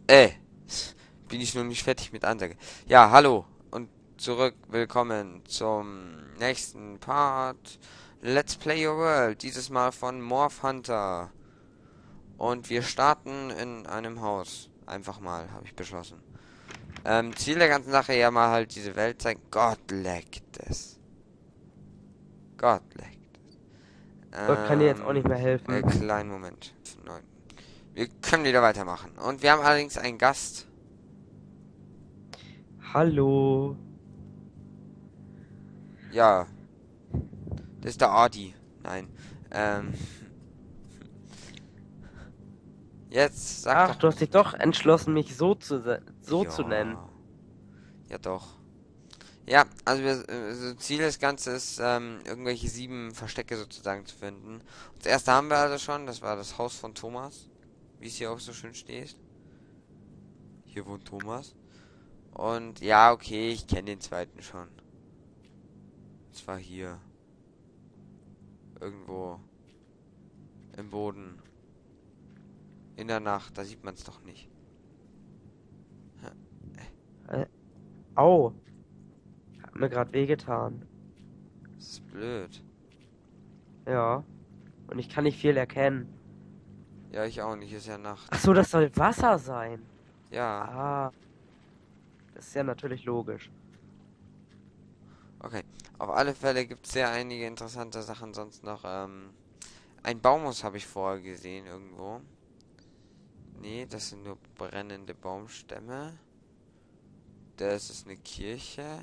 Äh, bin ich noch nicht fertig mit Ansage. Ja, hallo und willkommen zum nächsten Part. Let's Play Your World, dieses Mal von Morph Hunter. Und wir starten in einem Haus. Einfach mal, habe ich beschlossen. Ziel der ganzen Sache ja mal halt diese Welt zeigen. Gott leckt es. Gott leckt es. Gott kann dir jetzt auch nicht mehr helfen. Kleinen Moment. 9. Wir können wieder weitermachen. Und wir haben allerdings einen Gast. Hallo. Ja, das ist der Adi. Nein. Ähm, jetzt sag Ach, doch. du hast dich doch entschlossen, mich so zu nennen. Ja, ja doch. Ja, also Ziel des Ganzen ist, irgendwelche 7 Verstecke sozusagen zu finden. Das erste haben wir also schon, das war das Haus von Thomas. Wie es hier auch so schön steht. Hier wohnt Thomas. Und ja, okay, ich kenne den zweiten schon. Und zwar hier. Irgendwo im Boden. In der Nacht, da sieht man es doch nicht. Äh, Au. Hat mir gerade wehgetan. Das ist blöd. Ja. Und ich kann nicht viel erkennen. Ja, ich auch nicht, ist ja Ach Nacht. so, das soll Wasser sein. Ja, Ah, das ist ja natürlich logisch. okay. Auf alle Fälle gibt es ja einige interessante Sachen sonst noch. Ein Baumhaus habe ich vorher gesehen irgendwo. Nee, das sind nur brennende Baumstämme. Das ist eine Kirche.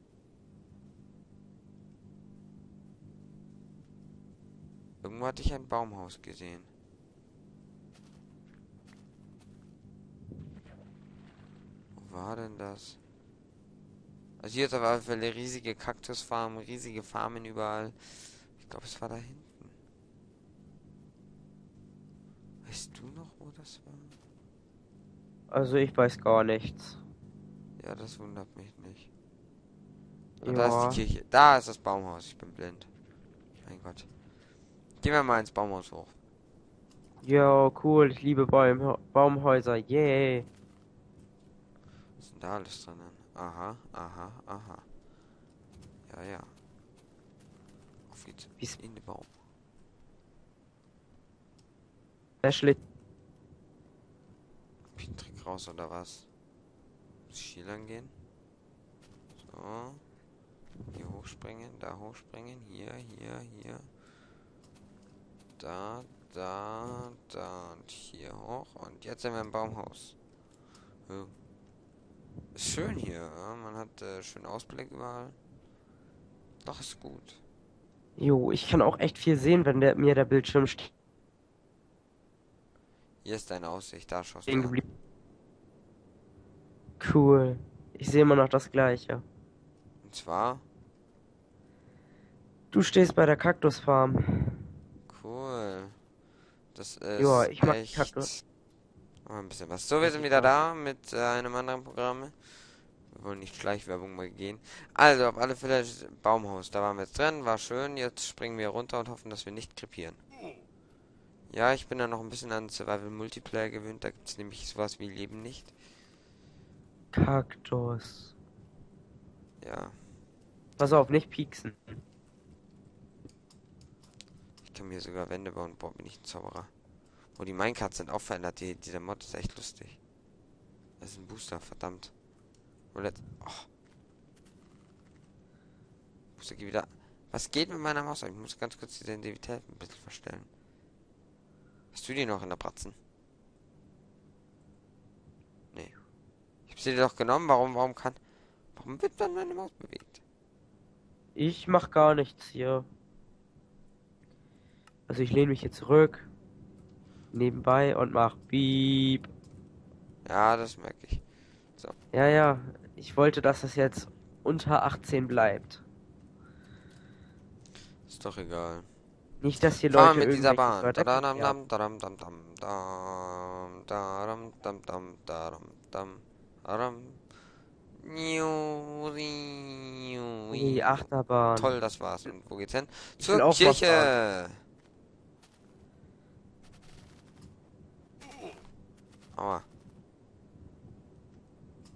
Irgendwo hatte ich ein Baumhaus gesehen. Wo war denn das? Also hier ist auf alle Fälle riesige Kaktusfarmen, riesige Farmen überall. Ich glaube, es war da hinten. Weißt du noch, wo das war? Also ich weiß gar nichts. Ja, das wundert mich nicht. Und da ist die Ja. Kirche. Da ist das Baumhaus. Ich bin blind. Mein Gott. Gehen wir mal ins Baumhaus hoch. Ja, cool. Ich liebe Baumhäuser. Yay. Was ist denn da alles drinnen? Aha, aha, aha. Ja, ja. Auf geht's Wie ist in den Baum. Ashley? Hab ich einen Trick raus oder was? Muss ich hier lang gehen? So. Hier hochspringen, da hochspringen. Hier. Da und hier hoch. Und jetzt sind wir im Baumhaus. Oh. Ist schön hier. Ja? Man hat schönen Ausblick überall. Doch, ist gut. Jo, ich kann auch echt viel sehen, wenn mir der Bildschirm Hier ist deine Aussicht. Da schaust du stehen an. geblieben. Cool. Ich sehe immer noch das Gleiche. Und zwar, Du stehst bei der Kaktusfarm. cool. Das Ja, ist ich mag die Kaktus. echt ein bisschen was. So, wir sind wieder Super. da mit einem anderen Programm. Wir wollen nicht Schleichwerbung mal gehen. Also, auf alle Fälle Baumhaus. Da waren wir jetzt drin. War schön. Jetzt springen wir runter und hoffen, dass wir nicht krepieren. Ja, ich bin da noch ein bisschen an Survival Multiplayer gewöhnt. Da gibt es nämlich sowas wie Leben nicht. Kaktus. Ja, Pass auf, nicht pieksen. ich kann mir sogar Wände bauen. Boah, bin ich ein Zauberer. Oh, die Minecarts sind auch verändert. Dieser Mod ist echt lustig. Das ist ein Booster, verdammt. Roulette. Oh, Booster geht wieder. Was geht mit meiner Maus? Ich muss ganz kurz die Sensitivität ein bisschen verstellen. Hast du die noch in der Bratzen? Nee. Ich hab sie dir doch genommen. Warum wird dann meine Maus bewegt? Ich mach gar nichts hier. Also ich lehne mich hier zurück, nebenbei und mach Piep. Ja, das merke ich. So. Ja, ja, ich wollte, dass es jetzt unter 18 bleibt. Ist doch egal. Nicht, dass hier Fahren Leute wir mit dieser irgendwelche Bahn. Wörter Dadadam, verderben. dam, dadam, dam, dam, dam, daram, dam, dam, daram, dam, daram. Niu, riu, Ui, riu. Achterbahn. Toll, das war's. Und wo geht's hin? Ich will Zur auch mal fahren. Kirche. Aua.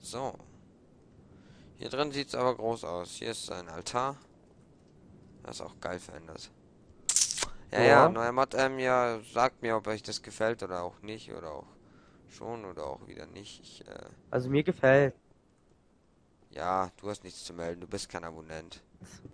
So. Hier drin sieht es aber groß aus. Hier ist ein Altar. Das ist auch geil verändert. Ja, ja, Ja, neuer Mod, ja, sagt mir, ob euch das gefällt oder auch nicht. Oder auch schon oder auch wieder nicht. also mir gefällt. Ja, du hast nichts zu melden. Du bist kein Abonnent.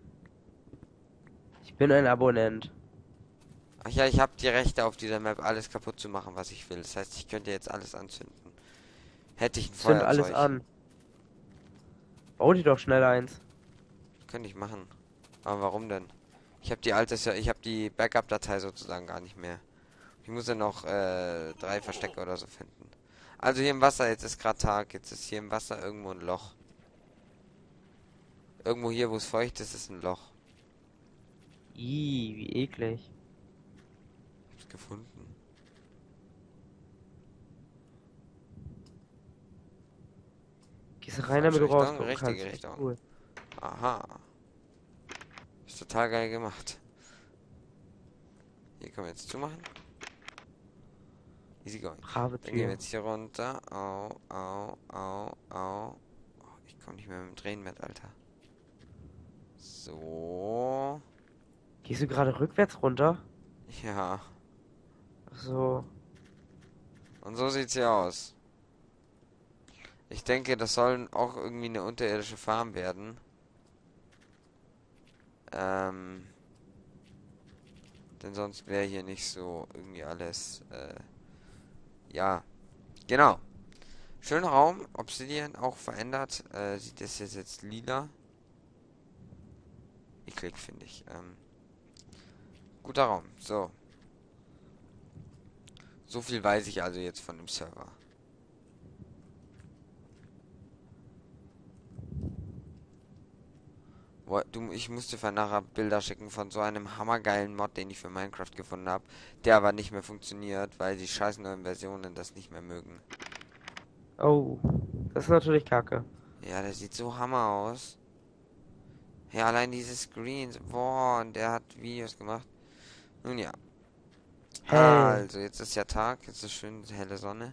Ich bin ein Abonnent. Ach ja, ich habe die Rechte auf dieser Map, alles kaputt zu machen, was ich will. Das heißt, ich könnte jetzt alles anzünden. Hätte ich ein Zünd alles Feuerzeug. an. Bau dir doch schnell eins. Könnte ich machen. Aber warum denn? Ich habe die alte, ich habe die Backup-Datei sozusagen gar nicht mehr. Ich muss ja noch 3 Verstecke oder so finden. Also hier im Wasser, jetzt ist gerade Tag, jetzt ist hier im Wasser irgendwo ein Loch. Irgendwo hier, wo es feucht ist, ist ein Loch. Ih, wie eklig. Ich hab's gefunden. Gehst rein, damit Falsche du Richtung, rausgucken richtige kannst. Echt Richtung. cool. Aha. Ist total geil gemacht. Hier können wir jetzt zumachen. Easy going. Brave Dann gehen wir Tür. jetzt hier runter. Au, au, au, au. Oh, ich komme nicht mehr mit dem Drehen mit, Alter. So. Gehst du gerade rückwärts runter? Ja. Ach so. Und so sieht's hier aus. Ich denke, das soll auch irgendwie eine unterirdische Farm werden. Ähm. Denn sonst wäre hier nicht so irgendwie alles. Ja. Genau. Schöner Raum. Obsidian auch verändert. Sieht das jetzt lila. Eklig, finde ich. Guter Raum. So. So viel weiß ich also jetzt von dem Server. Ich musste für nachher Bilder schicken von so einem hammergeilen Mod, den ich für Minecraft gefunden habe, der aber nicht mehr funktioniert, weil die scheiß neuen Versionen das nicht mehr mögen. Oh. Das ist natürlich kacke. Ja, der sieht so hammer aus. Ja, allein diese Screens. Boah, und der hat Videos gemacht. Nun ja. Hell. Also, jetzt ist ja Tag, jetzt ist schön helle Sonne.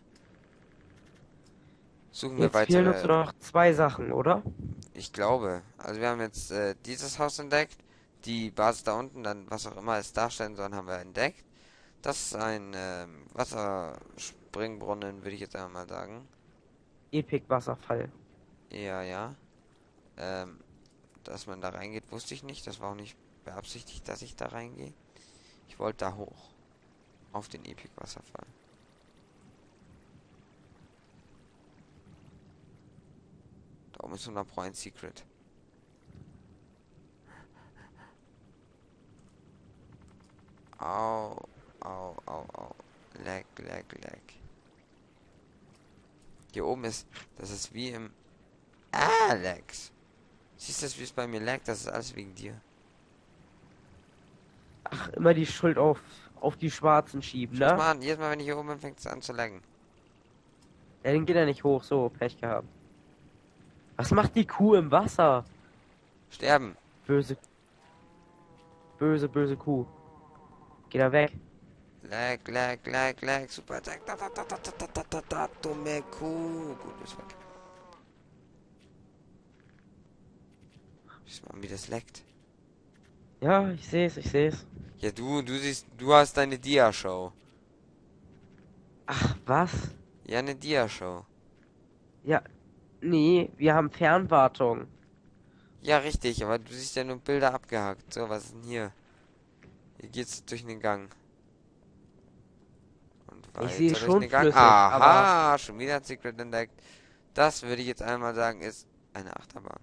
Suchen wir Jetzt fehlen uns weitere. nur noch zwei Sachen, oder? Ich glaube. Also wir haben jetzt dieses Haus entdeckt. Die Basis da unten, dann was auch immer es darstellen soll, haben wir entdeckt. Das ist ein Wasserspringbrunnen, würde ich jetzt einmal mal sagen. Epic Wasserfall. Ja, ja. Ähm, dass man da reingeht, wusste ich nicht. Das war auch nicht beabsichtigt, dass ich da reingehe. Ich wollte da hoch. Auf den Epic Wasserfall. Da oben ist 100 Pro ein Secret. Au, au, au, au. Lag, lag, lag. Hier oben ist, das ist wie im Alex. Siehst du, wie es bei mir lag? Das ist alles wegen dir. Ach, immer die Schuld auf die Schwarzen schieben, Schau ne? mal an, jedes Mal, wenn ich hier oben bin, fängt es an zu laggen. Ja, den geht er nicht hoch, so, Pech gehabt. Was macht die Kuh im Wasser? Sterben. Böse, böse Kuh. Geh da weg. Lag, lag, lag, lag. Super Attack. Da, da, da, da, da, da, da, da, dumme Kuh. Gut, ist weg. Siehst mal, wie das leckt. Ja, ich seh's, ich seh's. Ja, du siehst, du hast deine Dia-Show. Ach, was? Ja, eine Dia-Show. Ja, nee, wir haben Fernwartung. Ja, richtig, aber du siehst ja nur Bilder abgehackt. So, was ist denn hier? Hier geht's durch den Gang. Und Ich sehe weiter durch schon den Gang. flüssig, aber Aha, schon wieder ein Secret entdeckt. Das würde ich jetzt einmal sagen, ist eine Achterbahn.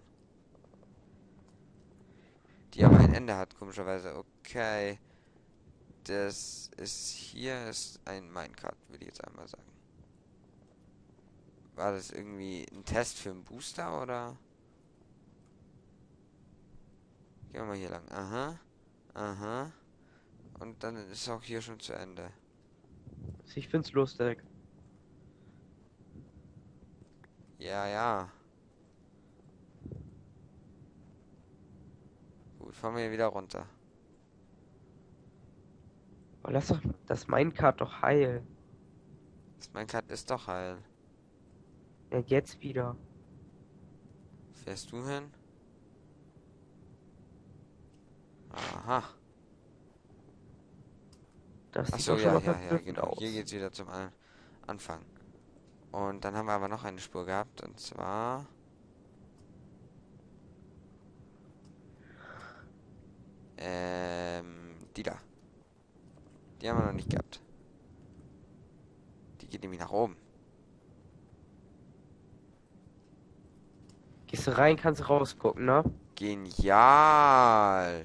Die aber ein Ende hat, komischerweise. Okay. Das ist hier ist ein Minecart, würde ich jetzt einmal sagen. War das irgendwie ein Test für einen Booster oder? Gehen wir mal hier lang. Aha. Aha. Und dann ist auch hier schon zu Ende. ich find's lustig. Ja, ja. Gut, fahren wir hier wieder runter. Oh, lass doch das Minecart doch heil. Das Minecart ist doch heil. Ja, jetzt wieder. Fährst du hin? Aha. Das sieht Achso, doch schon ja, mal ja, ja, verblüffend genau. Hier aus. geht's wieder zum Anfang. Und dann haben wir aber noch eine Spur gehabt. Und zwar... die da. Die haben wir noch nicht gehabt. Die geht nämlich nach oben. Gehst du rein, kannst rausgucken, ne? Genial.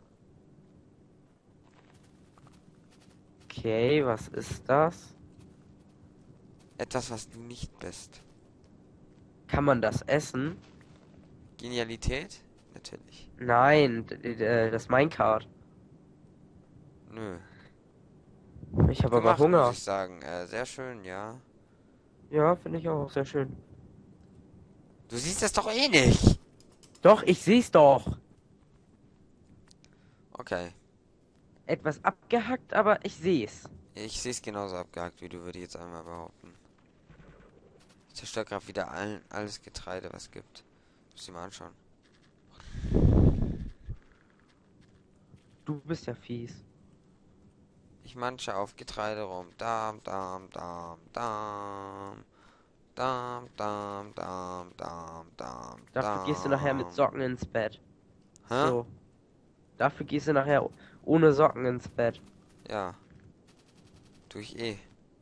Okay, was ist das? Etwas, was du nicht bist. Kann man das essen? Genialität? Natürlich. Nein, das Minecart. Nö. Ich habe aber Gemacht, muss Hunger. ich sagen. Sehr schön, ja. Ja, finde ich auch sehr schön. Du siehst das doch eh nicht. Doch, ich seh's doch. Okay. Etwas abgehackt, aber ich seh's. Ich sehe es genauso abgehakt wie du, würde ich jetzt einmal behaupten. Ich zerstöre gerade wieder alles Getreide, was es gibt. Muss ich mal anschauen. Du bist ja fies. Ich manche auf Getreide rum. Dam, dam, dam, dam. Dam, dam, dam, dam, dam, Dafür gehst du nachher mit dam. Socken ins Bett. Hä? So. Dafür gehst du nachher ohne Socken ins Bett. Ja. Tue ich eh.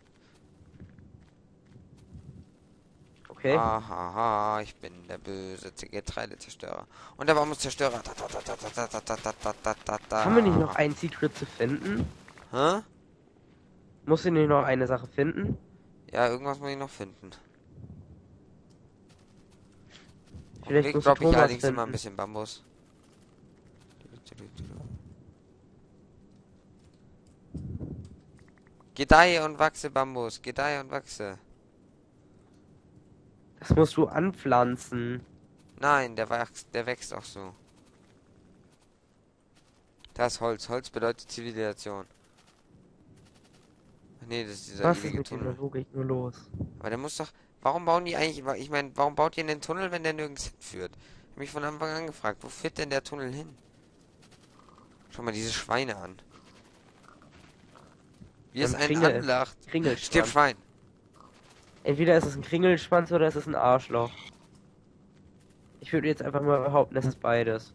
Okay? Hahaha, ich bin der böse Getreidezerstörer. Und der Bambuszerstörer. Da, da, da, da, da, da, da, da, da, da, da. Haben wir nicht noch einen Secret zu finden? Hä? Musst du nicht noch eine Sache finden? Ja, irgendwas muss ich noch finden. Vielleicht musst du Droppe ich Thomas allerdings immer ein finden. bisschen Bambus. Gedeihe und wachse, Bambus. Gedeihe und wachse. Das musst du anpflanzen. Nein, der wächst auch so. Das ist Holz. Holz bedeutet Zivilisation. Ach nee, das ist dieser Was ist ewige mit dieser Tunnel. Logik nur los? Aber der muss doch... Warum bauen die eigentlich... Ich meine, warum baut ihr einen Tunnel, wenn der nirgends hinführt? Ich habe mich von Anfang an gefragt, wo führt denn der Tunnel hin? Schau mal diese Schweine an. Wie es einen anlacht. Stirb, Kringelschwanz. Schwein. Entweder ist es ein Kringelschwanz oder ist es ein Arschloch. Ich würde jetzt einfach mal behaupten, es ist beides.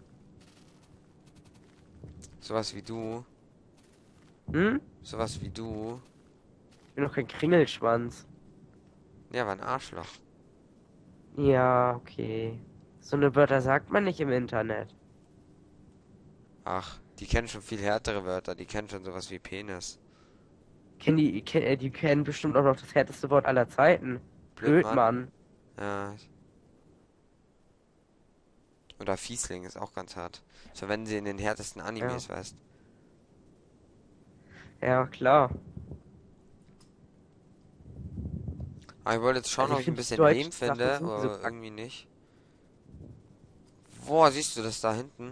Sowas wie du. Hm? Sowas wie du. Ich bin doch kein Kringelschwanz. Ja, war ein Arschloch. Ja, okay. So eine Wörter sagt man nicht im Internet. Ach, die kennen schon viel härtere Wörter. Die kennen schon sowas wie Penis. Die kennen bestimmt auch noch das härteste Wort aller Zeiten. Blödmann. Blödmann. Ja. Oder Fiesling ist auch ganz hart. Das verwenden sie in den härtesten Animes, weißt. Ja, klar. Aber ich wollte jetzt schauen, Also ob ich ich ein finde, bisschen deutsche Lehm Sachen finde, sind so aber irgendwie nicht. Boah, siehst du das da hinten?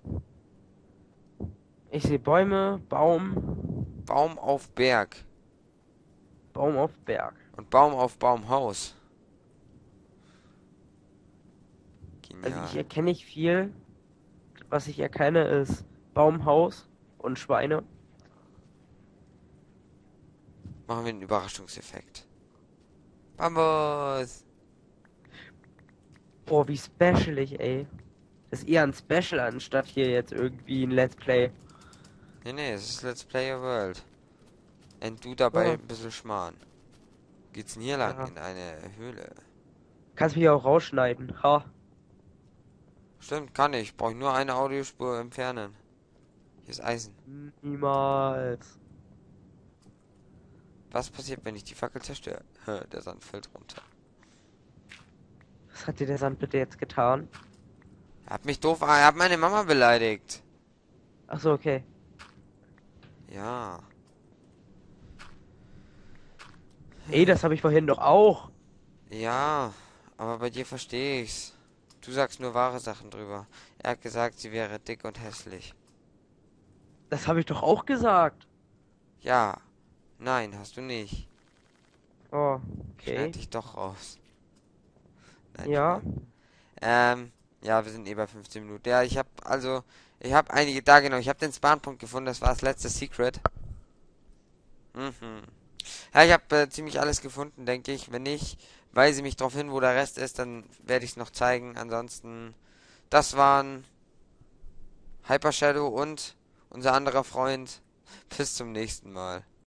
Ich sehe Bäume, Baum, Baum auf Berg. Baum auf Berg. Und Baum auf Baumhaus. Also Genial. ich erkenne nicht viel. Was ich erkenne ist Baumhaus und Schweine. Machen wir einen Überraschungseffekt. Bambus! Boah, wie specialig, ey. Das ist eher ein Special anstatt hier jetzt irgendwie ein Let's Play. Nee, nee, es ist Let's Play a World. Und du dabei Ja. ein bisschen schmarrn. Geht's denn hier lang? Ja. In eine Höhle. Kannst mich auch rausschneiden. Ha. Stimmt, kann ich. Brauche ich nur eine Audiospur entfernen. Hier ist Eisen. Niemals. Was passiert, wenn ich die Fackel zerstöre? Der Sand fällt runter. Was hat dir der Sand bitte jetzt getan? Er hat mich doof... Er hat meine Mama beleidigt. Ach so, okay. Ja. Ey, das habe ich vorhin doch auch. Ja, aber bei dir verstehe ich's. Du sagst nur wahre Sachen drüber. Er hat gesagt, sie wäre dick und hässlich. Das habe ich doch auch gesagt. Ja. Nein, hast du nicht. Oh, okay. Schneid dich doch raus. Nein, Ja. Spaß. Ja, wir sind eh bei 15 Minuten. Ja, ich habe einige, da genau, ich habe den Spawnpunkt gefunden, das war das letzte Secret. Mhm. Ja, ich habe ziemlich alles gefunden, denke ich. Wenn nicht, weise mich darauf hin, wo der Rest ist, dann werde ich es noch zeigen. Ansonsten, das waren Hyper Shadow und unser anderer Freund. Bis zum nächsten Mal.